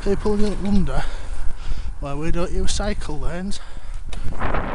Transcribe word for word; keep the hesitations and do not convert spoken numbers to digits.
People wonder why we don't use cycle lanes.